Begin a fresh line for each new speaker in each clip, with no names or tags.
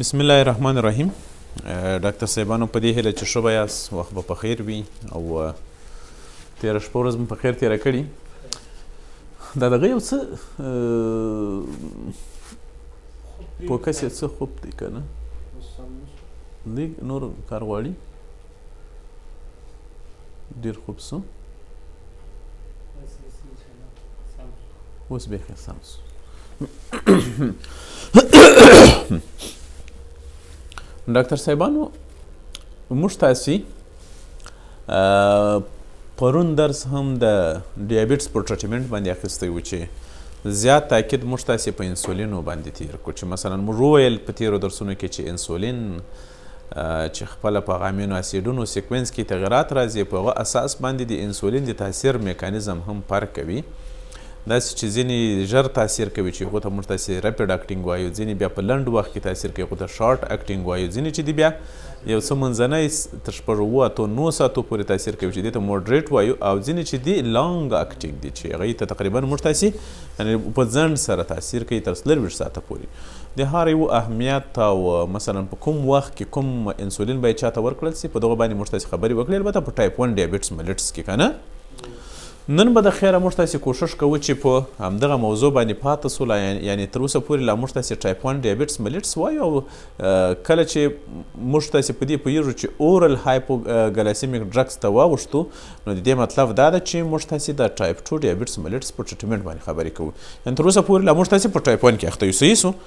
بسم الله الرحمن الرحیم. ډاکټر صاحبانو په دې هیله چې ښه به یاست، وخت به په خیر وي او تېره شپه ورځ مو په خیر تېره کړي. دا دغه یو څه فوکس یې څه خوب دی که نه، لږ نور کار غواړي، ډېر خوب سو، اوس بیخي سم سو. ډاکټر صاحبانو موږ تاسې پرون درس هم د ډیابیټس په ټریټمنټ باندې اخیستی و چې زیات تاکید موږ تاسې په انسولینو باندې تیر کړو چې مثلا موږ وویل په تیرو درسونو کې چې انسولین چې خپله په هغه امینو اسیډونو سیکوینس کې تغیرات راځي په هغه اساس باندې د انسولین د تاثیر میکانیزم هم فرق کوي. داسې چې ځینې ژر تاثیر کوي چې هغو ته موږ تاسې ریپډ اکټینګ وایو، ځینې بیا په لنډ وخت کې تاثیر کوي هغو ته شارټ اکټینګ وایو، ځینې چې دی بیا یو څه منځنی تر شپږ اووه اتو 9 ساعتو پورې تاثیر کوي چې دې ته موډریټ وایو، او ځینې چې دی لانګ اکټینګ دي چې هغوی ته تقریبا موږ تاسې یعنې په ځنډ سره تاثیر کوي تر 24 ساعته پورې. د هر یو اهمیت او مثلا په کوم وخت کې کوم انسولین باید چاته ورکړل سي په دغه باندې موږ تاسې خبرې وکړې، البته په ټایپ 1 ډیابیټس ملیټس کې که نه. نن به د خیره موږ تاسې کوشش کوو چې په همدغه موضوع باندې پاته سو، یعنې تر اوسه پورې لا موږ تاسې ټایپ 1 ډیابیټس ملیټس وایو، او کله چې موږ تاسې په دې پوهېږو چې اورل هایپوګلایسیمیک ډرګس ته واوښتو، نو د دې مطلب دا ده چې موږ تاسې د ټایپ 2 ډیابیټس ملیټس په ټریټمنټ باندې خبرې کوو. یعنې تر اوسه پورې لا موږ تاسې په ټایپ 1 کې اخته یو. صحیح سو.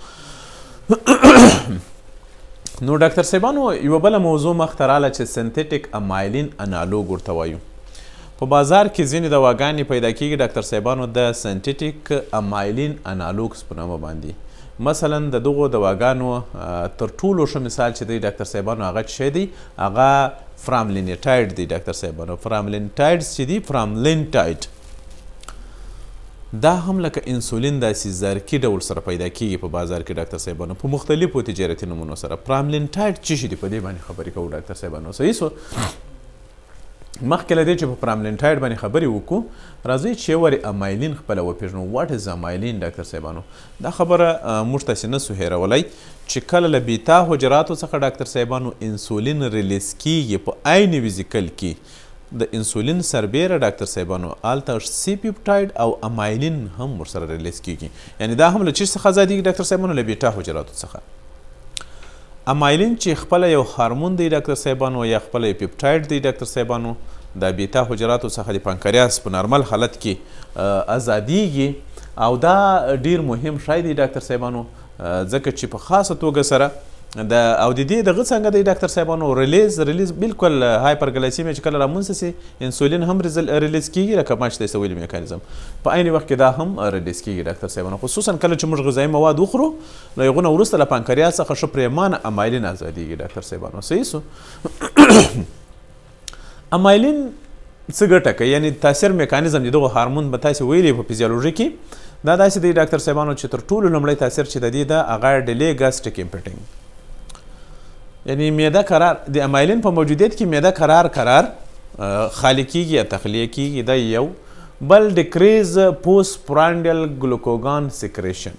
نو ډاکټر صاحبانو یوه بله موضوع مخته راله چې سنتیټیک امایلین انالوګ ورته وایو. په بازار کې ځینې دواګانې پیدا کېږي ډاکټر صاحبانو د سنتیټیک امایلین انالوګس په نامه باندې. مثلا د دغو دواګانو تر ټولو ښه مثال چې دی ډاکټر صاحبانو هغه څه شی دی، هغه فراملینټاید دی ډاکټر صاحبانو. فراملینټایډز چې دی، فراملینټاید دا هم لکه انسولین داسې زرکي ډول سره پیدا کېږي په بازار کې ډاکټر صاحبانو په مختلفو تجارتي نومونو سره. فراملینټاید څه شي دی په دې باندې خبرې کوو ډاکټر صاحبانو. صحیح سو. مخکې له دې چې په فراملینټاید باندې خبرې وکړو، راځئ چې یو وارې امایلین خپله وپېژنو. واټ از امایلین ډاکټر صاحبانو؟ دا خبره موږ تاسې نه سو هېرولی چې کله له بیتا حجراتو څخه ډاکټر صاحبانو انسولین ریلیز کېږي په عین ویزیکل کې، د انسولین سربیره ډاکټر صاحبانو هلته سی پیپټاید او امایلین هم ورسره ریلیز کېږي. یعنې دا هم له چی څخه ازادېږي ډاکټر صاحبانو؟ له بیتا حجراتو څخه. امایلین چې خپله یو هارمون دی ډاکټر صاحبانو، یا خپله یو پیپټاید دی ډاکټر صاحبانو، د بیتا حجراتو څخه د پانکریاس په نارمل حالت کې ازادیږي، او دا ډیر مهم شی دی ډاکټر صاحبانو، ځکه چې په خاصه توګه سره او د دې دغه څنګه دی ډاکټر صاحبانو ریلیز بالکل هایپرګلایسیمیا چې کله رامنځته سي انسولین هم ریلیز کېږي، لکه ما چې تاسې ویلي میکانیزم په عین وخت کې دا هم ریلیز کېږي ډاکټر صاحبانو. خصوصا کله چې موږ غذایي مواد وخورو، له هغو نه وروسته له پانکریاس څخه ښه پرېمانه امایلین ازادیږي ډاکټر صاحبانو. صحیح سو. امایلین څه ګټه کوي؟ یعنې تاثیر میکانیزم د دغو هارمون به تاسې ویلي په فیزیولوژي کې دا داسې دی ډاکټر صاحبانو چې تر ټولو لومړی تاثیر چې د دې ده هغه ډیلی ګاسټریک امپټینګ، یعنی معده قرار د امایلین په موجودیت کې معده قرار خالی کېږي یا تخلیه کېږي. دا یو. بل ډیکریز پوست پرانډیل ګلوکوګان سیکریشن.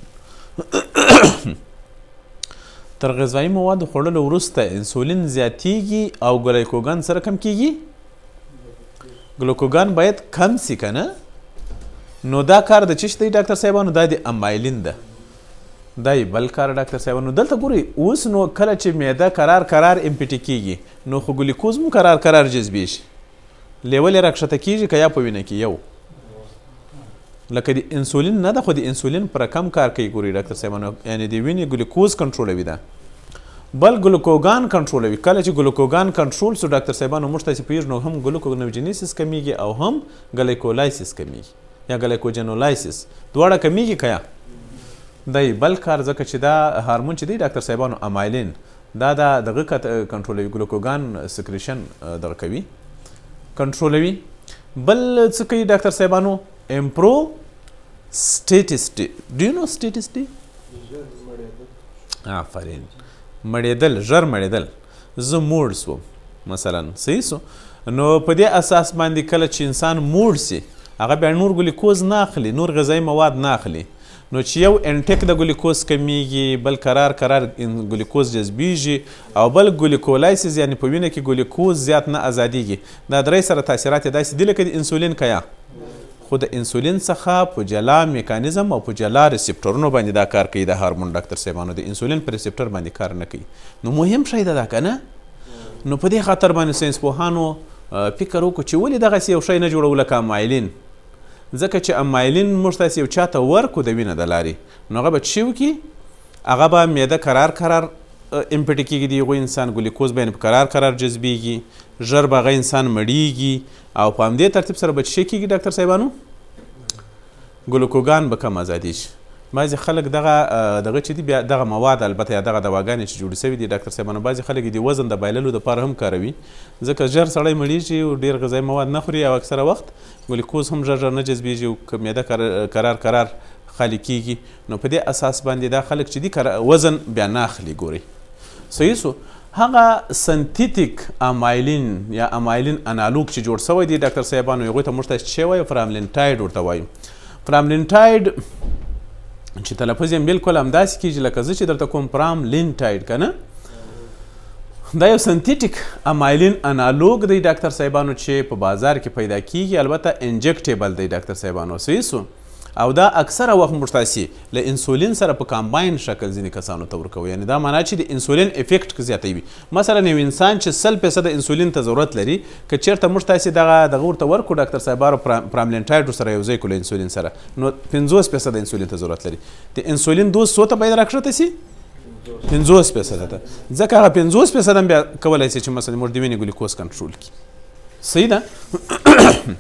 تر غذایي موادو خوړلو وروسته انسولین زیاتیږي او ګلایکوګان سره کم کېږي. ګلوکوګان باید کم سي که نه؟ نو دا کار د څه شی دی ډاکټر صاحبانو؟ دا د امایلین ده. دا یې بل کار ډاکټر صاحبانو. دلته ګورئ اوس نو کله چې معده قرار امپټي کېږي، نو خو ګلیکوز هم قرار جذبېږي، لیول یې راکښته کېږي که یا په وینه کې یو، لکه د انسولین نه ده، خو د انسولین پر کم کار کوي. ګورئ ډاکټر صاحبانو، یعنې د وینې ګلیکوز کنټرولوي. ده بل ګلوکوګان کنټرولوي. کله چې ګلوکوګان کنټرول سو ډاکټر صاحبانو موږ تاسې پوهېږو نو هم ګلوکوګنوجینیسس کمیږي او هم ګلیکولایسس کمیږي یا ګلیکوجنولایسس، دواړه کمیږي که یا؟ دی بل کار، ځکه چې دا هارمون چې دی ډاکټر صاحبانو امایلین دا دغه کنټرولوي، ګلوکوګان سکریشن دغه کوي، کنټرولوي. بل څه کوي ډاکټر صاحبانو؟ امپرو سټیټسټي. ډو یو نو سټیټسټي؟ آفرین. مړېدل، ژر مړېدل. زه موړ سوم مثلا. صحیح سو. نو په دې اساس باندې کله چې انسان موړ سي، هغه بیا نور ګلیکوز نه اخلي، نور غذایي مواد نه اخلي، نو چې یو انټیک د ګلوکوز کمیږي بل کرار ګلوکوز جذبیږي او بل ګلوکولایسیس یعنې په وینه کې ګلوکوز زیات نه ازادیږي دا درې سره تاثیرات یې داسې دي لکه د انسولین که یا خو د انسولین څخه په جلا میکانیزم او په جلا ریسپټرونو باندې دا کار کوي د هارمون ډاکټر صاحبانو د انسولین په ریسپټر باندې کار نه کوي نو مهم شی ده دا که نه نو په دې خاطر باندې ساینسپوهانو فکر وکړو چې ولې دغسې یو شی نه جوړو لکه امایلین ځکه چې امایلین موږ تاسې یو چاته ورکو د وینه د لارې نو هغه به څه وکړي هغه به معده کرار امپټې کېږي د هغوی انسان ګلوکوز به یې په کرار جذبیږي ژر به هغه انسان مړیږي او په همدې ترتیب سره به څه کېږي ډاکټر صاحبانو ګلوکوګان به کم ازادیږي بعضې خلک دغه چې دي بیا دغه مواد البته یا دغه دواګانې چې جوړې سوي دي ډاکټر صاحبانو بعضې خلک د وزن د بایللو دپاره هم کاروي ځکه ژر سړی مړیږي او ډېر غذایي مواد نه خوري او اکثره وخت ګلوکوز هم ژر نه جذبیږي او که معده کرار خالي کیږي نو په دې اساس باندې دا خلک چې دي وزن بیا نه اخلي ګوري صحیح سو هغه سنتیتیک امایلین یا امایلین انالوګ چې جوړ سوی دی ډاکټر صاحبانو هغوی ته موږ ته څه وایو فراملینټاید ورته وایو فراملینټاید چې تلفظ یې بالکل همداسې کېږي لکه زه چې درته کوم فراملینټاید که نه دا یو سنتیټیک امایلین انالوګ دی ډاکټر صاحبانو چې په بازار کې پیدا کیږي البته انجکټیبل دی ډاکټر صاحبانو صحیح سو او دا اکثره وخت موږ تاسې له انسولین سره په کامباین شکل ځینې کسانو ته ورکوو یعنې دا معنا چې د انسولین افیکټ زیاتوي مثلا یو انسان چې 100% انسولین ته ضرورت لري که چېرته موږ تاسې دغه ورته ورکړو ډاکټر صاحبانو فراملینټاید ورسره یوځای کړو له انسولین سره نو 50% انسولین ته ضرورت لري د انسولین دوز څو ته باید راکښته سي 50% ته ځکه هغه 50% هم بیا کولی سي چې مثلا موږ د وینې ګلوکوز کنټرول کړي صحیح ده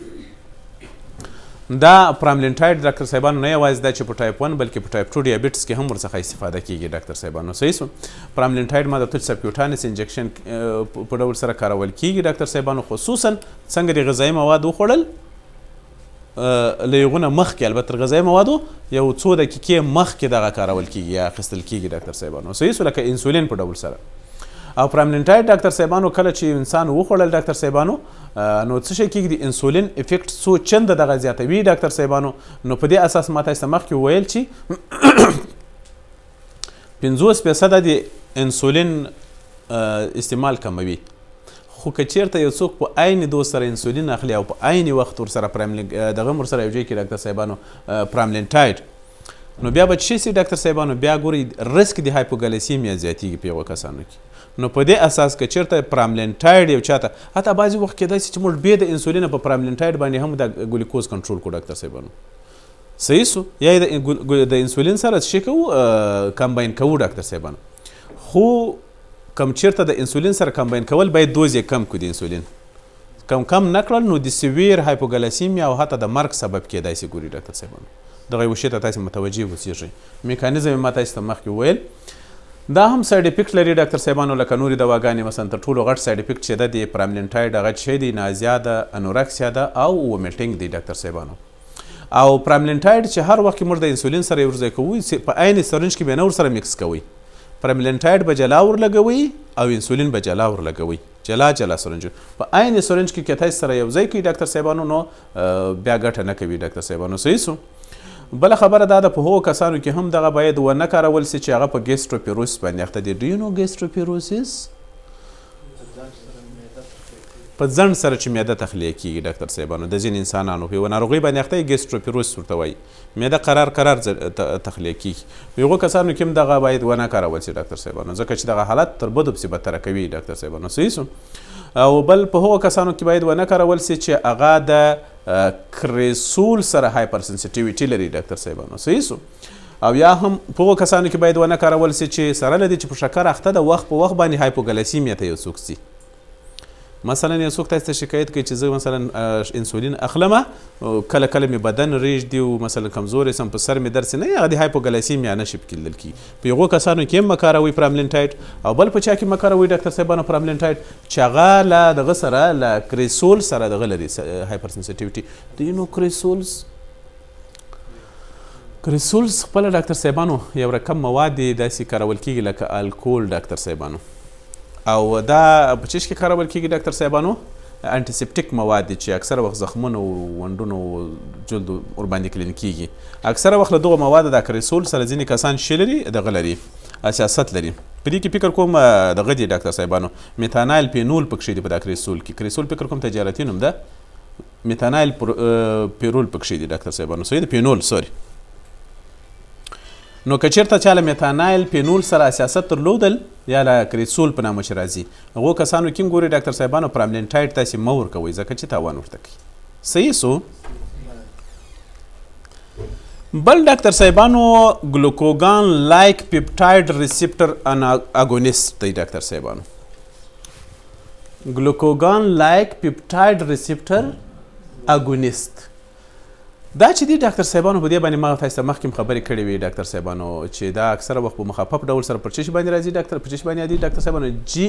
دا فراملینټاید ډاکټر صاحبانو نه یوازې دا چې په ټایپ 1 بلکې په ټایپ 2 ډیابیټس کې هم ورڅخه استفاده کیږي ډاکټر صاحبانو صحیح سو فراملینټاید ماده سبکیوټانس انجکشن په ډول سره کارول کیږي ډاکټر صاحبانو خصوصا څنګه د غذایي مواد وخوړل له هغونه مخکې البته غذایي موادو یو څو دقیقې مخکې دغه کارول کیږي یا اخیستل کیږي ډاکټر صاحبانو صحیح سو لکه انسولین په ډول سره او فراملینټاید ډاکټر صاحبانو کله چې انسان وخوړل ډاکټر صاحبانو نو څه شی کېږي د انسولین افیکټ څو چنده دغه زیاتوي ډاکټر صاحبانو نو په دې اساس ما تاسو ته مخکې وویل چې 50% د انسولین استعمال کموي خو که چیرته یو څوک په عین دوز سره انسولین اخلي او په عین وخت ورسره دغه ورسره یو ځای کې ډاکټر صاحبانو فراملینټاید نو بیا به څه شي ډاکټر صاحبانو بیا ګورئ رسک د هایپوګلیسیمیا زیاتیږي په هغو کسانو کې نو په دې اساس که چیرته فراملینټاید یو چاته حتی بعضې وخت کېدای شي چې موږ بې د انسولینه په فراملینټاید باندې هم د ګلوکوز کنټرول کړو ډاکټر صاحبانو صحیح سو یا یې د انسولین سره څه کوو کمباین کوو ډاکټر صاحبانو خو کم چیرته د انسولین سره کمباین کول باید دوز یې کم کړو د انسولین کم نه کړل نو د سویر هایپوګلیسیمیا او حتی د مرګ سبب کېدای شي ګوري ډاکټر صاحبانو دغه یو شي ته تاسې متوجه اوسېږئ میکانیزم یې ما تاسې ته مخکې وویل دا هم ساید افیکټ لري ډاکټر صاحبانو لکه نورې دواګانې مثلا تر ټولو غټ ساید افیکټ چې ده د فراملینټاید هغه څه دی نازیا ده انورکسیا ده او ومیټینګ دی ډاکټر صاحبانو او فراملینټاید چې هر وخت موږ د انسولین سره یو ځای کوو په عین سرنج کې به نه ورسره میکس کوئ فراملینټاید به جلا ورلګوئ او انسولین به جلا ورلګوئ جلا سرنج په عین سرنج کې که تاسې سره یو ځای کوي ډاکټر صاحبانو نو بیا ګټه نه کوي ډاکټر صاحبانو صحیح سو بله خبره دا ده په هغو کسانو کې هم دغه باید ونه کارول سي چې هغه په ګیسټروپیروسس باندې اخته دي ډو یو نو ګیسټروپیروسس په ځنډ سره چې معده تخلیه کیږي ډاکټر صاحبانو د ځینې انسانانو په یوه ناروغۍ باندې اخته یې ګیسټروپیروسس ورته وایي معده قرار تخلیه کیږي په هغو کسانو کې هم دغه باید ونه کارول سي ډاکټر صاحبانو ځکه چې دغه حالت تر بدو پسې بدتره کوي ډاکټر صاحبانو صحیح سو او بل په هغو کسانو کې باید ونه کارول سي چې هغه د کریسول سره هایپر سنسیټیویټي لري ډاکټر صاحبانو صحیح سو او یا هم په هغو کسانو کې باید ونه کارول سي چې سره له دې چې په شکر اخته د وخت په وخت باندې هایپوګلیسیمیا ته یو څوک سي مثلا یو څوک تاسو ته شکایت کوي چې زه مثلا انسولین اخلمه کله کله مې بدن ریږدي او مثلا کمزوری سم په سر مې درسي نه هغه د هایپوګلیسیمیا نشي کېدل کی په هغو کسانو کې هم مکاروي فراملینټاید او بل په چا کې مکاروي ډاکټر صاحبانو فراملینټاید چې هغه له دغه سره له کریسول سره دغه لري هایپر سنسیټیویټي د نو کریسولز خپله ډاکټر صاحبانو یو رقم مواد داسې کارول کېږي لکه الکول ډاکټر صاحبانو او دا په چیش کې کارول کېږي ډاکټر صاحبانو انټیسپټیک مواد دي چې اکثره وخت زخمونه او وندونه او جلد ورباندې کلین کیږي. اکثره وخت له دغه موادو د اکریسول سره ځینې کسان شی لري دغه لري حساسیت لري. په دې کې فکر کوم دغه دی ډاکټر صاحبانو میتانایل پینول پکښې دی په د اکریسول کې. کریسول فکر کوم تجارتي نوم ده، میتانایل پیرول پکښې دی ډاکټر صاحبانو. صحیح ده، پینول سوري. نو که چېرته چا له میتانایل پینول سره حساسیت درلودل یا له کریسول په نامه چې راځي هغو کسانو کې هم ګورئ ډاکټر صاحبانو پراملینټایډ تاسې مه ورکوئ ځکه چې تاوان ورته کوي. صحیح سو. بل ډاکټر صاحبانو ګلوکوګان لایک پیپټایډ ریسپټر اګونیسټ دی ډاکټر صاحبانو. ګلوکوګان لایک پیپټایډ ریسپټر اګونیسټ دا چې دی ډاکټر صاحبانو په دې باندې ما تاسو ته مخکې خبرې کړې وې ډاکټر صاحبانو چې دا اکثره وخت په مخفف ډول سره پر څه شي باندې راځي ډاکټر په څه شي باندې راځي ډاکټر صاحبانو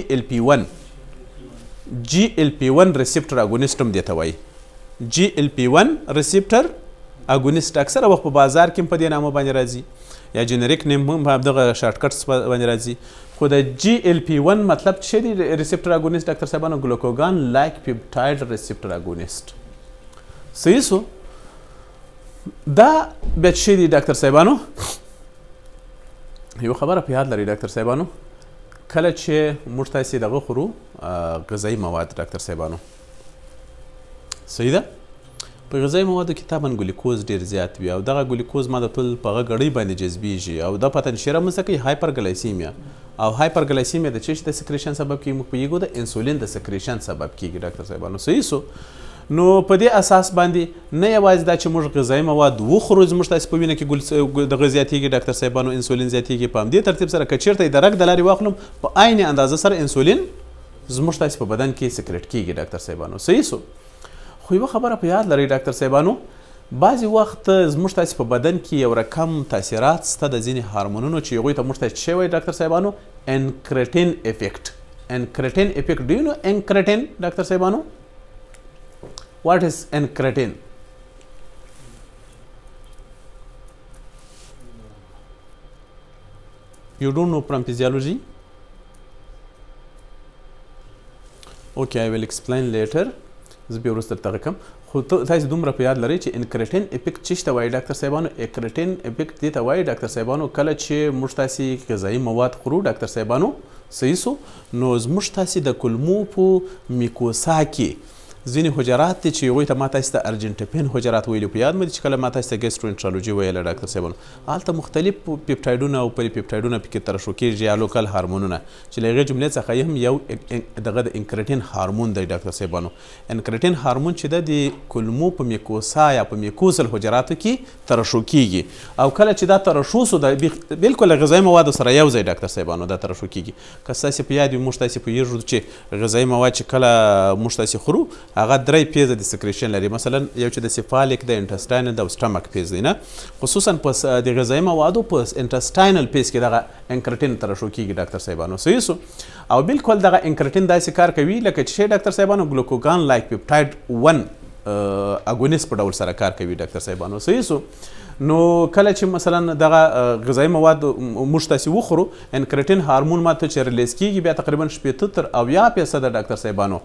GLP-1 ریسپټر اګونیسټ هم دې ته وایي. GLP-1 ریسپټر اګونیسټ اکثره وخت په بازار کې هم په دې نامه باندې راځي یا جنریک نیم هم په دغه شارټ کټس باندې راځي. خو د GLP-1 مطلب څه دی ریسپټر اګونیسټ ډاکټر صاحبانو؟ ګلوکوګان لایک پیپټایډ ریسپټر اګونیسټ. صحیح سو. دا بیا څه دی ډاکټر صاحبانو؟ یو خبره په یاد لرئ ډاکټر صاحبانو، کله چې موږ تاسې دغه خورو غذایي مواد ډاکټر صاحبانو، صحیح ده، په غذایي موادو کې طبعا ګلیکوز ډېر زیات وي او دغه ګلیکوز ما د ټول په هغه ګړۍ باندې جذبیږي او دا پتن شیره رامنځته کوي هایپرګلایسیمیا. او هایپرګلایسیمیا د څه شي د سکریشن سبب کیږي؟ موږ پوهیږو د انسولین د سکریشن سبب کیږي ډاکټر صاحبانو. صحیح سو. نو په دې اساس باندې نه یوازې دا چې موږ غذایي مواد وخورو زموږ تاسې په وینه کې دغه زیاتېږي ډاکټر صاحبانو، انسولین زیاتېږي. په همدې ترتیب سره که چېرته یې د رګ د لارې واخلم په عین اندازه سره انسولین زموږ تاسې په بدن کې سکریټ کیږي ډاکټر صاحبانو. صحیح سو. خو یوه خبره په یاد لرئ ډاکټر صاحبانو، بعضې وخت زموږ تاسې په بدن کې یو رقم تاثیرات شته د ځینې هارمونونو چې هغوی ته موږ ته څه وایي ډاکټر صاحبانو؟ انکریټین افیکټ. انکریټین افیکټ. ډو یو نو انکریټین ډاکټر صاحبانو؟ What is incretin? You don't know from physiology? Okay, I will explain later. زه بیا وروسته درته کوم. خو تاسې دومره په یاد لرئ چې انکریټین افیکټ څه ته وایي ډاکټر صاحبانو؟ انکریټین افیکټ دې ته وایي ډاکټر صاحبانو کله چې موږ تاسې غذایي مواد خورو ډاکټر صاحبانو. صحیح سو. نو زموږ تاسې د کولمو په میکوسا کې ځینې حجرات دي چې هغوی ته ما تاسې ته ارجنټپین حجرات ویلي په یاد مو دي چې کله ما تاسې ته ګیسټروانټرالوجي ویله ډاکټر صاحبانو، هلته مختلف پیپټایډونه او پلی پیپټایډونه پکې ترشح کېږي یا لوکل هارمونونه چې له هغې جملې څخه یې هم یو دغه د انکریټین هارمون دی ډاکټر صاحبانو. انکریټین هارمون چې ده د کولمو په میکوسا یا په میکوسل حجراتو کې ترشح کېږي او کله چې دا ترشح سو بلکل له غذایي موادو سره یو ځای ډاکټر صاحبانو دا ترشح کېږي. که ستاسې په یاد وي موږ تاسې پوهېږو چې غذایي مواد چې کله موږ تاسې خورو هغه درې پیزه د سکریشن لري. مثلا یو چې د سیفالیک د انټسټاینل د سټمک پیز دی نه، خصوصا په د غذایي موادو په انټسټاینل پیز کې دغه انکریټین ترشح کېږي ډاکټر صاحبانو. صحیح سو. او بالکل دغه انکریټین داسې کار کوي لکه چې ډاکټر صاحبانو ګلوکوګان لایک پیپټایډ 1 اګونیسټ په ډول سره کار کوي ډاکټر صاحبانو. صحیح سو. نو کله چې مثلا دغه غذایي مواد موږ تاسې وخورو انکریټین هارمون ماته چې ریلیز کېږي بیا تقریبا 80 تر 90% ډاکټر صاحبانو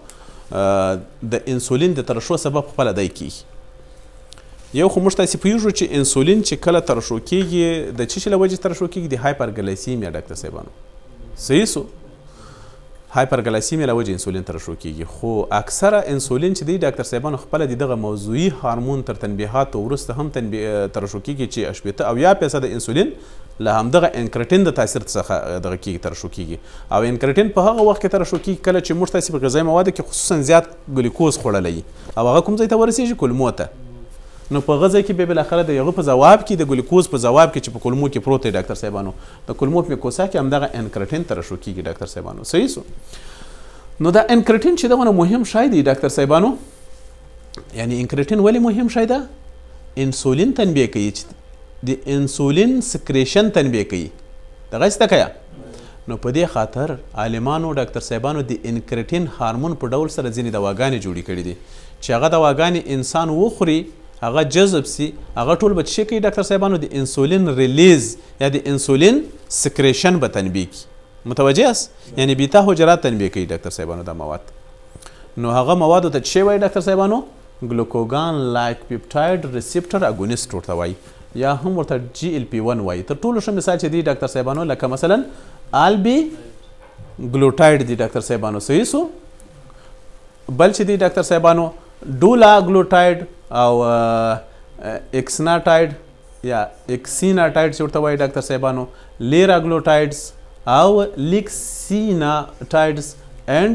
د انسولین د ترشح سبب خپله دی کېږي. یو خو موږ تاسې پوهېږو چې انسولین چې کله ترشح کېږي د څه شي له وجې ترشح کېږي؟ د هایپرګلایسیمیا ډاکټر صاحبانو. صحیح سو. هایپرګلایسیمیا له وجې انسولین ترشح کېږي. خو اکثره انسولین چې دی ډاکټر صاحبانو خپله د دغه موضوعي هارمون تر تنبیهاتو وروسته هم ترشح کېږي چې 80% انسولین له همدغه انکریټین د تاثیر څخه دغه کېږي ترشح کېږي. او انکریټین په هغه وخت کې ترشح کېږي کله چې موږ تاسې په غذایي موادو کې خصوصا زیات ګلیکوز خوړلی او هغه کوم ځای ته ورسېږي؟ کولمو ته. نو په هغه ځای کې بیا بالاخره د هغه په ځواب کې د ګلیکوز په ځواب کې چې په کولمو کې پروت دی ډاکټر صاحبانو د کولمو په میکوسا کې همدغه انکریټین ترشح کېږي ډاکټر صاحبانو. صحیح سو. نو دا انکریټین چې دغه مهم شی دی ډاکټر صاحبانو، یعنی انکریټین ولې مهم شی ده؟ انسولین تنبیه کوي چې د انسولین سکریشن تنبیه کوي. دغه زده کړه. نو په دې خاطر عالمانو ډاکټر صاحبانو د انکریټین هارمون په ډول سره ځینې دواګانې جوړې کړي دي چې هغه دواګانې انسان وخوري هغه جذب سي هغه ټول به څه کوي ډاکټر صاحبانو؟ د انسولین ریلیز یا د انسولین سکریشن به تنبیه کوي. متوجه یاست؟ یعنی بیتا حجرات تنبیه کوي ډاکټر صاحبانو دا مواد. نو هغه موادو ته څه وایي ډاکټر صاحبانو ګلوکوګان لایک پیپټاید ریسپټر اګونیسټ ورته وایي یا هم ورته GLP-1 وایي تر ټولو ښه مثال چې دی ډاکټر صاحبانو لکه مثلا البی ګلوټاید دی ډاکټر صاحبانو صحیح سو بل چې دی ډاکټر صاحبانو ډولا ګلوټاید او اکسناټاید یا اکسیناټاید چې ورته وایي ډاکټر صاحبانو لیرا ګلوټایډز او لیکسیناټایډز اینډ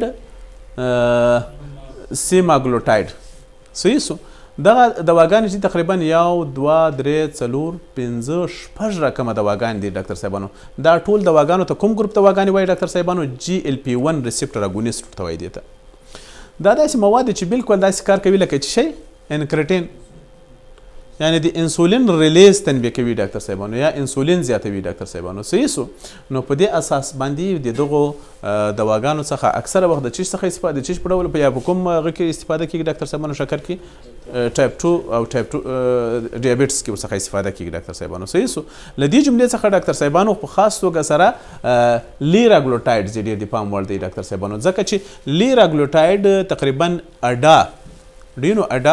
سیماګلوټاید صحیح سو دغه دواګانې چې تقریبا 1 2 3 4 5 6 رقمه دواګانې دي ډاکټر صاحبانو دا ټول دواګانو ته کوم ګروپ دواګانې وایي ډاکټر صاحبانو GLP-1 ریسپټر اګونیسټ ورته وایي دي ته دا داسې مواد چې بالکل داسې کار کوي لکه چې شی انکریټین یعنی د انسولین ریلیز تنبیه کوي ډاکټر صاحبانو یا انسولین زیاتوي ډاکټر صاحبانو صحیح سو نو په دې اساس باندې د دغو دواګانو څخه اکثره وخت د چیش څخه استفاده د چیش په ډول په یا په کوم هغه کې استفاده کیږي ډاکټر صاحبانو شکر کې ټایپ 2 او ټایپ 2 ډیابیټس کې څخه استفاده کیږي ډاکټر صاحبانو صحیح سو لدې جملې څخه ډاکټر صاحبانو په خاص توګه سره لیراګلوټایډز ډېر د پام وړ دی ډاکټر صاحبانو ځکه چې لیراګلوټایډ تقریبا اډا ډینو اډا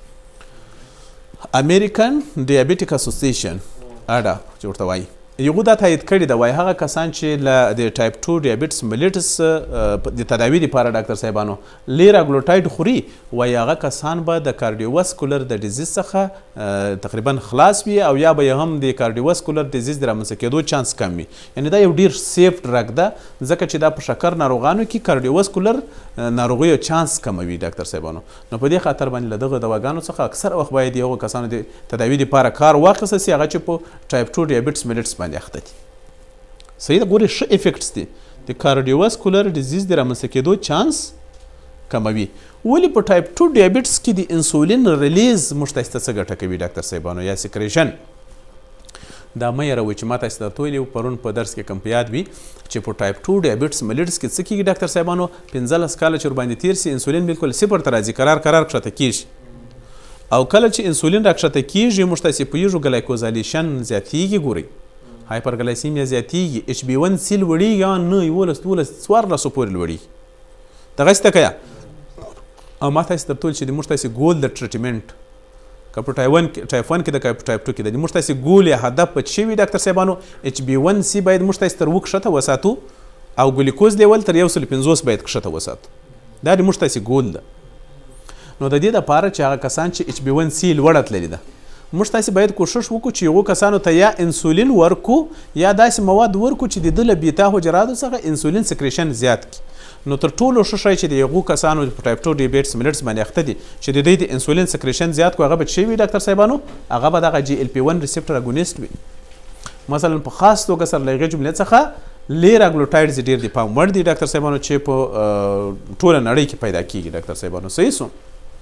امریکن ډیابیټیک اسوسییشن اډا چې ورته وایي یغو دا تایید کړي ده وایي هغه کسان چې له د ټایپ 2 ډیابیټس ملیټس د تداوي لپاره ډاکټر صاحبانو لیراګلوټایډ خوري وایي هغه کسان به د کارډیوواسکولر د ډیزیز څخه تقریبا خلاص وي او یا به هم د کارډیوواسکولر ډیزیز د رامنځته کېدو چانس کم وي یعنی دا یو ډیر سیف ډرګ ده ځکه چې دا په شکر ناروغانو کې کارډیوواسکولر ناروغیو چانس کموي ډاکټر صاحبانو نو په دې خاطر باندې له دغه دواګانو څخه اکثر وخت باید یو کسانو د تداوي لپاره کار واخیستل سي هغه چې په ټایپ 2 ډیابیټس ملیټس باندې اخته دي صحیح ده ګورې ښه افیکټس دي د کارډیوواسکولر ډیزیز د رامنځته کېدو چانس کموي ولې په ټایپ 2 ډیابیټس کې د انسولین ریلیز موږ ته څه ګټه کوي ډاکټر صاحبانو یا سیکریشن دا مه یېروئ چې ما تاسې ته درته پرون په درس کې کم په یاد وي چې په ټایپ 2 ډیابیټس ملیټس کې څه کېږي ډاکټر صاحبانو 15 کاله چې ورباندې تېر سي انسولین بالکل صفر ته راځي قرار کښته کېږي او کله چې انسولین راکښته کېږي موږ تاسې پوهېږو ګلایکوزالیشن زیاتېږي ګورئ هایپرګلایسیمیا زیاتېږي HB1C لوړېږي 9 11 12 14 پورې لوړېږي دغسې ته که یا او ما تاسې درته ویل چې موږ تاسې ګول د ټریټمنټ که په ټایپ 1 کې ده که په ټایپ 2 کې ده موږ تاسې ګول یا هدف په څه وي ډاکټر صاحبانو HB1C باید موږ تاسې تر کښته وساتو او ګلیکوز لیول تر 150 باید کښته وساتو دا د موږ تاسې ګول ده نو د دې دپاره چې هغه کسان چې HB1C لوړه تللې ده موږ تاسې باید کوشش وکړو چې هغو کسانو ته یا انسولین ورکو یا داسې مواد ورکو چې د ده له بیتا حجراتو څخه انسولین سکریشن زیات کړي نو تر ټولو ښه شی چې د هغو کسانو په ټایپ 2 ډیابیټس ملیټس باندې اخته دي چې د دوی د انسولین سکریشن زیات کړو هغه به څه وي ډاکټر صاحبانو هغه به دغه GLP-1 ریسپټر اګونیسټ وي مثلا په خاص توګه سره له هغې جملې څخه لیراګلوټایډز ډېر د پام وړ دي ډاکټر صاحبانو چې په ټوله نړۍ کې پیدا کیږي ډاکټر صاحبانو صحیح سو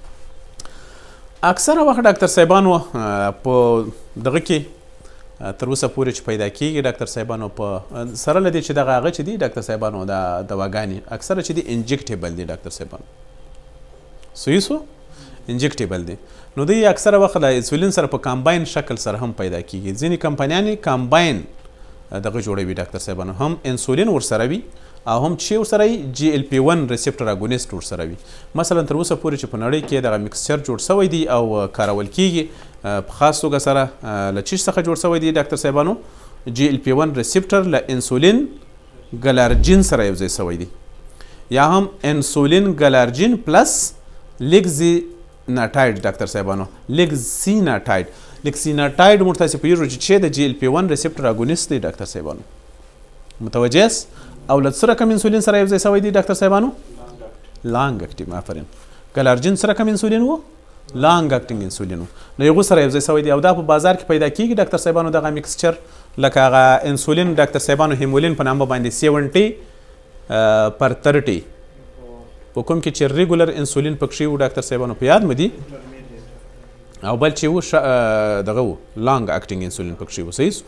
اکثره وخت ډاکټر صاحبانو په دغه کې تر اوسه پورې چې پیدا کیږي ډاکټر صاحبانو په سره له دې چې دغه هغه چې دي ډاکټر صاحبانو دا دواګانې اکثره چې دي انجکټیبل دي ډاکټر صاحبانو صحیح سو انجکټیبل دي نو دوی اکثره وخت له انسولین سره په کامباین شکل سره هم پیدا کیږي ځینې کمپنیانې کامباین دغه جوړوي ډاکټر صاحبانو هم انسولین ورسره وي او هم چې ورسره وي GLP-1 ریسپټر اګونیسټ ورسره وي مثلا تر اوسه پورې چې په نړۍ کې دغه مکسچر جوړ سوی دی او کارول کیږي په خاص توګه سره له چیش څخه جوړ سوی دی ډاکټر صاحبانو GLP-1 ریسپټر له انسولین ګلارجین سره یو ځای سوی دی یا هم انسولین ګلارجین پلس لیګزیناټایډ ډاکټر صاحبانو لیګزیناټایډ موږ تاسې پوهېږو چې د GLP-1 ریسپټر اګونیسټ دی ډاکټر صاحبانو متوجه یاست او له څه رقم انسولین سره یو ځای سوی دی ډاکټر صاحبانو لانګ اکټیو آفرین ګلارجین څه رقم انسولین و لانګ اکټینګ انسولین و نو هغو سره یو ځای سوی دی او دا په بازار کې پیدا کیږي ډاکټر صاحبانو دغه میکسچر لکه هغه انسولین ډاکټر صاحبانو هیمولین په نامه باندې 70/30 په کوم کې چې ریګولر انسولین پکښې و ډاکټر صاحبانو په یاد مو دي او بل چې و دغه و لانګ اکټینګ انسولین پکښې و صحیح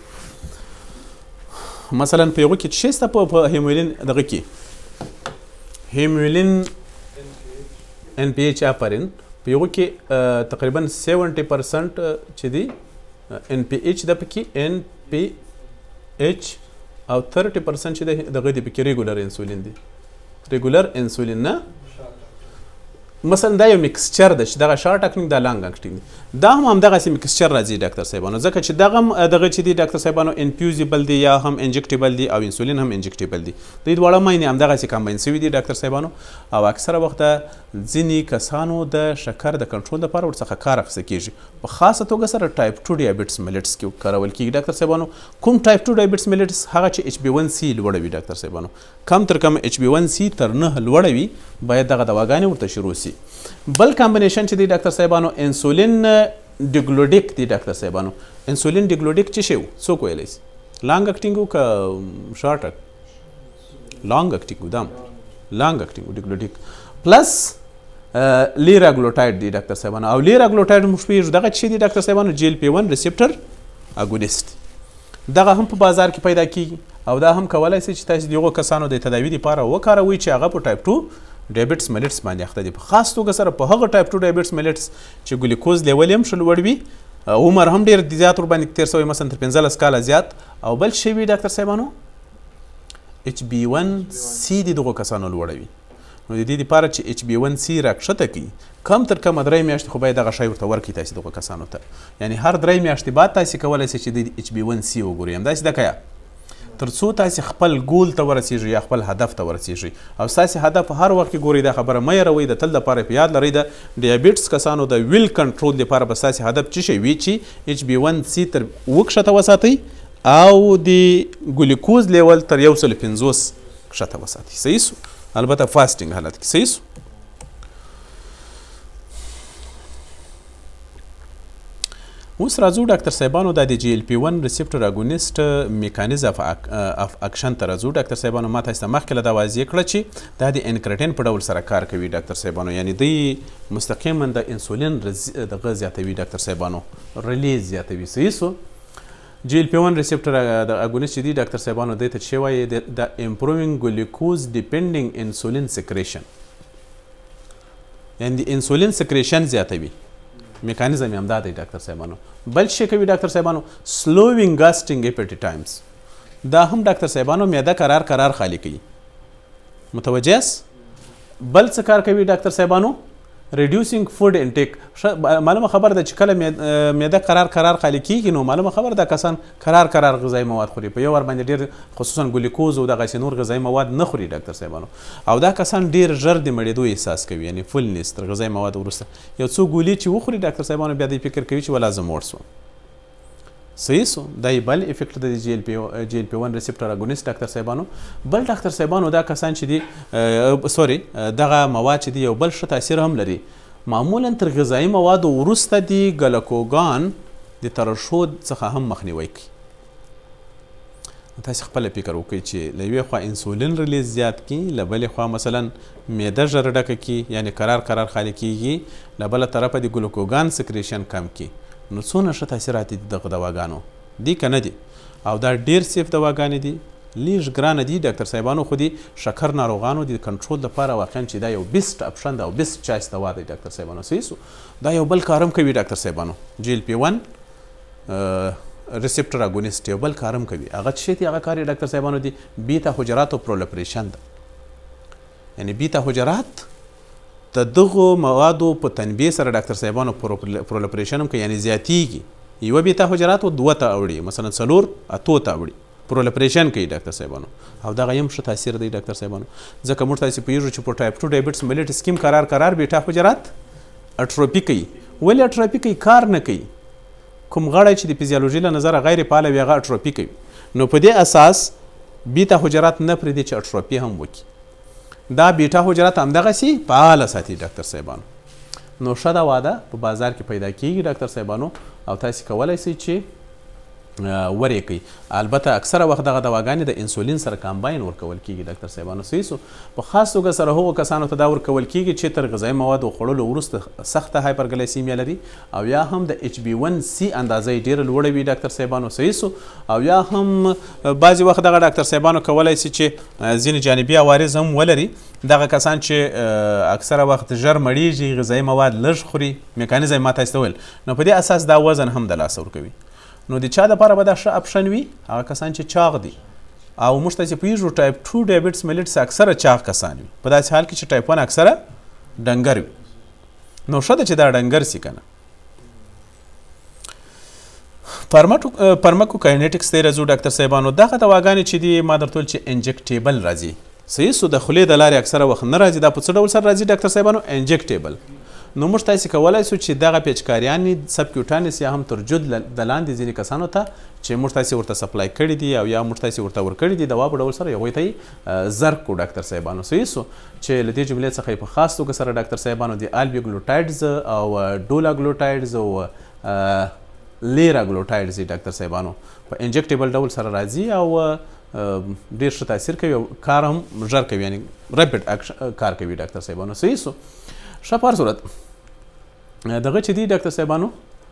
مثلا په یغو کې چې شته په هیمولین دغه کې هیمولین NPH آفرین په یغو کې تقریبا 70% چې دی NPH د پکې NPH او 30% چې دغه دی پکې ریګولر انسولین دی ریګولر انسولین نه مثلا دا یو میکسچر ده چې دغه شارټ اکټینګ دا لانګ اکټینګ دا هم همدغسې میکسچر راځي ډاکټر صاحبانو ځکه چې دغه چې دي ډاکټر صاحبانو انفیوزیبل دي یا هم انجکټیبل دي او انسولین هم انجکټیبل دي دوی دواړه مینې همدغسې کمباین سوي دي ډاکټر صاحبانو او اکثره وخته ځینې کسانو د شکر د کنټرول لپاره ورڅخه کار اخیستل کېږي په خاصه توګه سره ټایپ 2 ډایبټس ملیټس کې کارول کېږي ډاکټر صاحبانو کوم ټایپ 2 ډایبټس ملیټس هغه چې HB1C لوړه وي ډاکټر صاحبانو کم تر کم HB1C تر 9 لوړه وي باید دغه دواګانې ورته شروع سي بل کامبینیشن چې دی ډاکټر صاحبانو انسولین ډیګلوډیک دی ډاکټر صاحبانو انسولین ډیګلوډیک څه شی و څوک ویلی سي لانګ اکټینګ و که شارټ لانګ اکټینګ و دا لانګ اکټینګ و ډیګلوډیک پلس لیراګلوټاید دی ډاکټر صاحبانو او لیراګلوټاید موږ پوهېږو دغه څه دی ډاکټر صاحبانو GLP-1 ریسپټر اګونیسټ دغه هم په بازار کې پیدا کیږي او دا هم کولی سي چې تاسو د هغو کسانو د تداوي دپاره وکاروئ چې هغه په ټایپ 2 ډایبټس ملیټس باندې اخته دي په خاص توګه سره په هغه ټایپ 2 ډایبټس ملیټس چې ګلوکوز لیول یې هم ښه لوړ وي عمر هم ډېر زیات ورباندې تېر شوی مثلا تر 15 کاله زیات او بل شی وي ډاکټر صاحبانو HB1C د دغو کسانو لوړه وي نو د دې دپاره چې HB1C راکښته کړي کم تر کمه 3 میاشتې خو باید دغه شی ورته ورکړي تاسې دغو کسانو ته یعنې هر 3 میاشتې بعد تاسې کولی سئ چې د HB1C وګورئ همداسې ده که یا تر څو تاسې خپل ګول ته ورسیږئ یا خپل هدف ته ورسیږئ او ستاسې هدف هر وخت کې ګورئ دا خبره مه یروئ د تل دپاره په یاد لرئ د ډیابیټس کسانو د ویل کنټرول لپاره به ستاسې هدف څه شی وي چې HB1C تر وکښته وساتئ او د ګلوکوز لیول تر 150 کښته وساتئ صحیح سو البته فاسټینګ حالت کې صحیح سو اوس راځو ډاکټر صاحبانو دا د GLP-1 ریسپټر اګونیسټ میکانیزم اف اکشن ته راځو ډاکټر صاحبانو ما تاسو ته مخکې له دا واضح کړه چې دا د انکریټین په ډول سره کار کوي ډاکټر صاحبانو یعنی دوی مستقیما د انسولین دغه زیاتوي ډاکټر صاحبانو ریلیز زیاتوي صحیح سو GLP-1 ریسپټر د اګونیسټ چې دی ډاکټر صاحبانو دی ته څه وایي د امپرووینګ ګلوکوز ډیپینډینګ انسولین سکریشن یعنی د انسولین سکریشن زیاتوي میکانیزم یې همدا دی ډاکټر صاحبانو بل شی کوي ډاکټر صاحبانو سلوینګ ګاسټینګ اپیټایټس دا هم ډاکټر صاحبانو معده قرار خالی کوي متوجه یاست بل څه کار کوي ډاکټر صاحبانو ریډیوسینګ فوډ انټیک معلومه خبر ده چې کله معده قرار خالی کیږي نو معلومه خبر ده کسان قرار غذایي مواد خوري په یو ور باندې ډیر خصوصا ګلوکوز او دغه نور غذایي مواد نه خوري ډاکټر صاحبانو او دا کسان ډیر ژر د مړېدو احساس کوي یعنی فولنس تر غذایي مواد وروسته یو څو ګولۍ چې وخوري ډاکټر صاحبانو بیا دوی فکر کوي چې ولا زه موړ سوم صحیح سو دا بل افیکټ د GLP-1 ریسپټر اګونیسټ ډاکټر صاحبانو بل ډاکټر صاحبانو دا کسان چې دي دغه مواد چې دي یو بل ښه تاثیر هم لري معمولا تر غذایي موادو وروسته دي ګلوکوګان د ترشحود څخه هم مخنیوی کوي تاسې خپله فکر وکړئ چې له یوې خوا انسولین ریلیز زیات کړي له بلې خوا مثلا معده ژر ډکه کړي یعنې قرار خالي کیږي له بله طرفه د ګلوکوګان سکریشن کم کړي نو څونه ښه تاثیرات دي دغه دواګانو دي که نه دي او دا ډېر سیف دواګانې دي لیږ ګرانه دي ډاکټر صاحبانو خو د شکر ناروغانو د کنټرول لپاره واقعا چې دا یو بیسټ اپشن ده او بیسټ چایس دوا دی ډاکټر صاحبانو صحیح سو دا یو بل کار هم کوي ډاکټر صاحبانو GLP-1 ریسپټر اګونیسټ یو بل کار هم کوي هغه څه دی هغه کار یې ډاکټر صاحبانو دی بیتا حجراتو پرولپریشن ده یعنی بیتا حجرات د دغو موادو په تنبیه سره ډاکټر صاحبانو پرولپریشن هم کوي یعنی زیاتیږي یوه بیتا حجراتو 2 ته اوړي مثلا 4 8 ته اوړي پرولپریشن کوي ډاکټر صاحبانو او دغه هم ښه تاثیر دی ډاکټر صاحبانو ځکه موږ تاسې پوهېږو چې په ټایپ 2 ډایبټس ملیټس کې هم قرار بیټا حجرات اټروپي کوي ولې اټروپي کوي کار نه کوي کوم غړی چې د فزیولوژي له نظره غیر فعاله وي هغه اټروپي کوي نو په دې اساس بیتا حجرات نه پرېږدي چې اټروپي هم وکړي دا بیټا حجرات همدغسې فعاله ساتي ډاکټر صاحبانو نو ښه دوا ده په بازار کې پیدا کیږي ډاکټر صاحبانو او تاسې کولی شئ چې ورې کوي البته اکثره وخت دغه دواګانې د انسولین سره کامباین ورکول کیږي ډاکټر صاحبانو صحیح سو په خاص توګه سره هغو کسانو ته دا ورکول کیږي چې تر غذایي موادو خوړلو وروسته سخته هایپرګلیسیمیا لري او یا هم د HB1C اندازه یې ډېره لوړه وي ډاکټر صاحبانو صحیح سو او یا هم بعضې وخت دغه ډاکټر صاحبانو کولی شي چې ځینې جانبي عوارض هم ولري دغه کسان چې اکثره وخت ژر مړیږي غذایي مواد لږ خوري میکانیزم ما تاسو ته ویل نو په دې اساس دا وزن هم د لاسه ورکوي نو د چا دپاره به دا ښه اپشن وي هغه کسان چې چاغ دي او موږ تاسې پوهېږو ټایپ 2 ډایبټس ملیټس اکثره چاغ کسان وي په داسې حال کې چې ټایپ 1 اکثره ډنګر وي نو ښه ده چې دا ډنګر سي که نه. فارماکوکاینیټکس ته راځو ډاکټر صاحبانو. دغه دواګانې چې دي ما درته ویل چې انجکټیبل راځي. صحیح سو د خولې د لارې اکثره وخت نه راځي. دا په څه ډول سره راځي ډاکټر صاحبانو؟ انجکټیبل. نو موږ تاسې کولی سو چې دغه پیچکاریانې سبکیوټانس یا هم تر جد د لاندې ځینې کسانو ته چې موږ تاسې ورته سپلای کړي دي او یا موږ تاسې ورته ورکړي دي دوا په ډول سره هغوی ته یې زرک کړو ډاکټر صاحبانو. صحیح سو چې له دې جملې څخه یې په خاص توګه سره ډاکټر صاحبانو د البیوګلوټایډز او ډولاګلوټایډز او لیراګلوټایډز دي ډاکټر صاحبانو په انجکټیبل ډول سره راځي او ډېر ښه تاثیر کوي او کار هم ژر کوي، یعنې ریپډ کار کوي ډاکټر صاحبانو. صحیح سو ښه په هر صورت دغه چې دي ډاکټر صاحبانو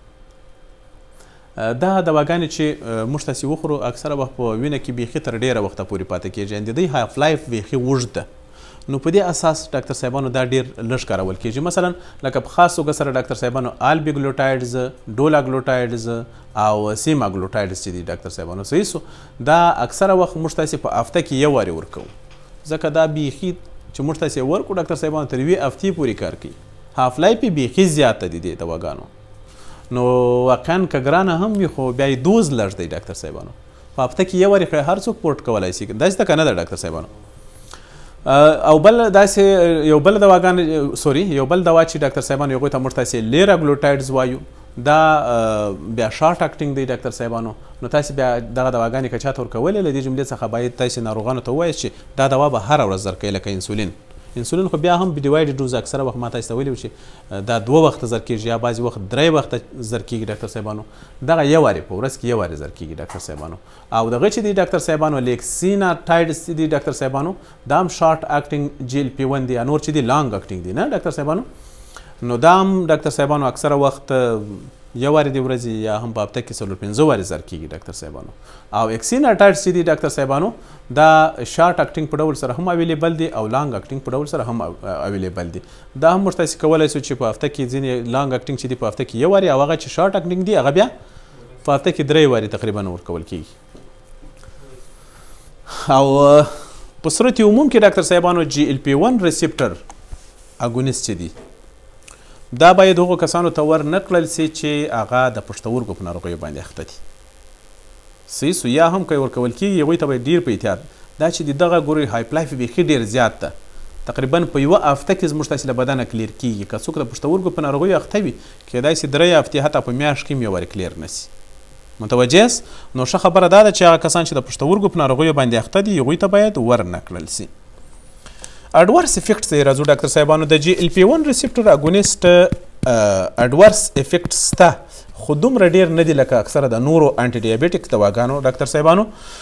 دا دواګانې چې موږ تاسې وخورو اکثره وخت په وینه کې بیخي تر ډېره وخته پورې پاتې کېږي، د دوی هاف لایف بیخي اوږد ده. نو په دې اساس ډاکټر صاحبانو دا ډېر لږ کارول کېږي. مثلا لکه په خاص توګه سره ډاکټر صاحبانو البیوګلوټایډز، ډولاګلوټایډز او سیماګلوټایډز چې دي ډاکټر صاحبانو. صحیح سو دا اکثره وخت موږ تاسې په هفته کې یو وارې ورکوو، ځکه دا بیخي چې موږ تاسې ورکړو ډاکټر صاحبانو تر یوې هفتې پورې کار کوي. هاف لایف یې بیخي زیاته دي دې دواګانو. نو واقعا که ګرانه هم وي خو بیا یې دوز لږ دی ډاکټر صاحبانو. په هفته کې یو وارې هر څوک پورټ کولی شي، داسې ده که نه ده ډاکټر صاحبانو. او بل داسې یو بل دوا چې ډاکټر صاحبانو هغوی ته موږ تاسې لیراګلوټایډز وایو، دا بیا شارټ اکټینګ دی ډاکټر صاحبانو. نو تاسې بیا دغه دواګانې که چاته ورکولې له دې جملې څخه باید تاسې ناروغانو ته ووایاست چې دا دوا به هره ورځ درکوي، لکه انسولین خو بیا هم ډیوایډ ډوز اکثره وخت ما تاسې ته ویلي و چې دا 2 وخته زر کېږي یا بعضې وخت 3 وخته زر کېږي ډاکټر صاحبانو. دغه یو وارې په ورځ کې یو وارې زر کېږي ډاکټر صاحبانو. او دغه چې دی ډاکټر صاحبانو لیکسیناټایډز دي ډاکټر صاحبانو، دا هم شارټ اکټینګ GLP-1 دی، نور چې دی لانګ اکټینګ دی نه ډاکټر صاحبانو. نو دا هم ډاکټر صاحبانو اکثره وخت یو وارې د ورځې یا هم په هفته کې 4-5 وارې زر کېږي ډاکټر صاحبانو. او اکسیناټایډز چې دي ډاکټر صاحبانو دا شارټ اکټینګ په ډول سره هم اویلیبل دي او لانګ اکټینګ په ډول سره هم اویلیبل دي. دا هم موږ تاسې کولی شو چې په هفته کې ځینې لانګ اکټینګ چې دي په هفته کې یو وارې او هغه چې شارټ اکټینګ دي هغه بیا په هفته کې 3 وارې تقریبا ورکول کېږي. او په صورت عموم کې ډاکټر صاحبانو GLP-1 ریسپټر اګونیست چې دي دا باید هغو کسانو ته ور نه کړل سي چې هغه د پښتورګو په ناروغیو باندې اخته دي. صحیح سو یا هم که ورکول کېږي هغوی ته باید ډېر په احتیاط دا چې دغه ګورئ هایپ لایف بیخي ډېر زیات ده، تقریبا په یوه هفته کې زموږ تاسې له بدنه کلیر کېږي. که څوک د پښتورګو په ناروغیو اخته وي کیدای سي 3 هفتې حتی په میاشت کې هم یو وارې کلیر نه سي. متوجه یاست؟ نو ښه خبره دا ده چې هغه کسان چې د پښتورګو په ناروغیو باندې اخته دي هغوی ته باید ور نه کړل سي. اډورس افیکټس ته راځو ډاکټر صاحبانو. د GLP-1 ریسپټر اګونیست اډورس افیکټس ته خو دومره ډېر نه دي لکه اکثره د نورو انټي ډیابیټک دواګانو ډاکټر صاحبانو.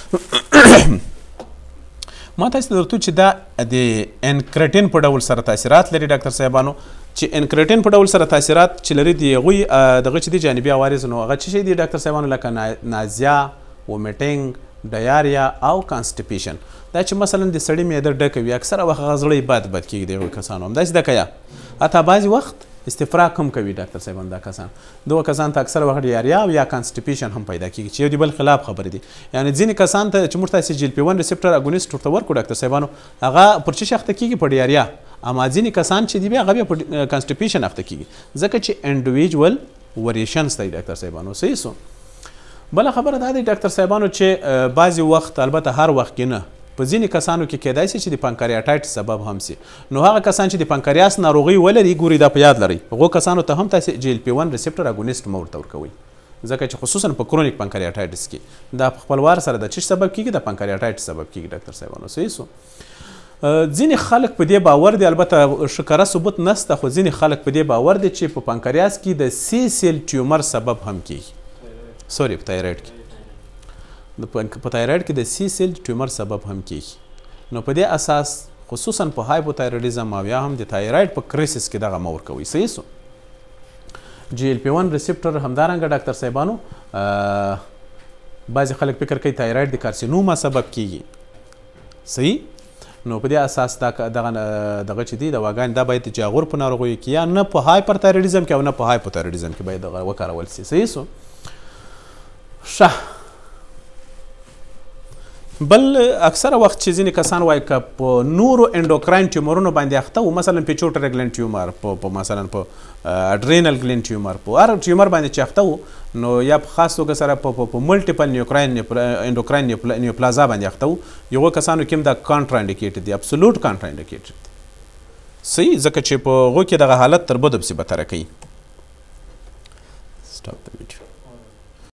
ما تاسې ته درته چې دا د انکریټین په ډول سره تاثیرات لري ډاکټر صاحبانو. چې انکریټین په ډول سره تاثیرات چې لري د هغوی دغه چې دي جانبي عوارض نو هغه څه شی دي ډاکټر صاحبانو؟ لکه نازیا، وومیټینګ، ډایاریا او کانسټیپیشن. دا چې مثلا د سړي معده ډکه وي اکثره وخت هغه زړه یې بد کېږي د هغوی کسانو همداسې ده که یا حتی بعضې وخت استفراق هم کوي ډاکټر صاحبان. دا کسان دغه کسان ته اکثره وخت ډیاریا او یا کانسټیپیشن هم پیدا کېږي چې یو د بل خلاف خبرې دي. یعنې ځینې کسان ته چې موږ تاسې GLP-1 ریسپټر اګونیست ورته ورکړو ډاکټر صاحبانو هغه پر څه شي اخته کېږي؟ په ډیاریا. اما ځینې کسان چې دي بیا هغه بیا په کانسټیپیشن اخته کېږي ځکه چې انډیویجول وریشنز دی ډاکټر صاحبانو. صحیح سو بله خبره دا دی ډاکټر صاحبانو چې بعضې وخت البته هر وخت کې نه په ځینې کسانو کې کیدای شي چې د پانکریاټایټس سبب هم سي. نو هغه کسان چې د پانکریاس ناروغي ولري ګوري دا په یاد لرئ هغو کسانو ته هم تاسې GLP-1 ریسپټر اګونیست مه ورته ورکوئ ځکه چې خصوصا په کرونیک پانکریاټایټس کې دا په خپلوار سره د څه سبب کېږي؟ د پانکریاټایټس سبب کېږي ډاکټر صاحبانو. صحیح سو ځینې خلک په دې باور دي، البته ښکاره ثبوت نسته، خو ځینې خلک په دې باور دي چې په پانکریاس کې د C سیل ټیومر سبب هم کېږي. سوري په تایراید کې په تایراید کې د C سیل ټیومر سبب هم کېږي. نو په دې اساس خصوصا په هایپوتایرویډیزم او یا هم د تایراید په کریسس کې دغه مه ورکوئ. صحیح سو GLP-1 ریسپټر همدارنګه ډاکټر صاحبانو بعضې خلک فکر کوي تایراید د کارسینوما سبب کېږي. صحیح نو په دې اساس دغه چې دي دواګانې دا باید د جاغور په ناروغیو کې یا نه په هایپرتایرویډیزم کې او نه په هایپوتایرویډیزم کې باید دغه وکارول سي. صحیح سو ښه بل اکثره وخت چې ځینې کسان وایي که په نورو انډوکراین ټیومرونو باندې اخته و مثلا پیچوټری ګلینډ ټیومر په مثلا په اډرینل ګلینډ ټیومر په هر ټیومر باندې چې اخته و نو یا په خاص توګه سره په ملټیپل انډوکراین نیوپلازا باندې اخته و یغو کسانو کې هم دا کانټرا انډیکیټډ دی ابسولوټ کانټرا انډیکیټډ صحیح ځکه چې په هغو کې دغه حالت تر بده پسې بتره کوي. Stop the video.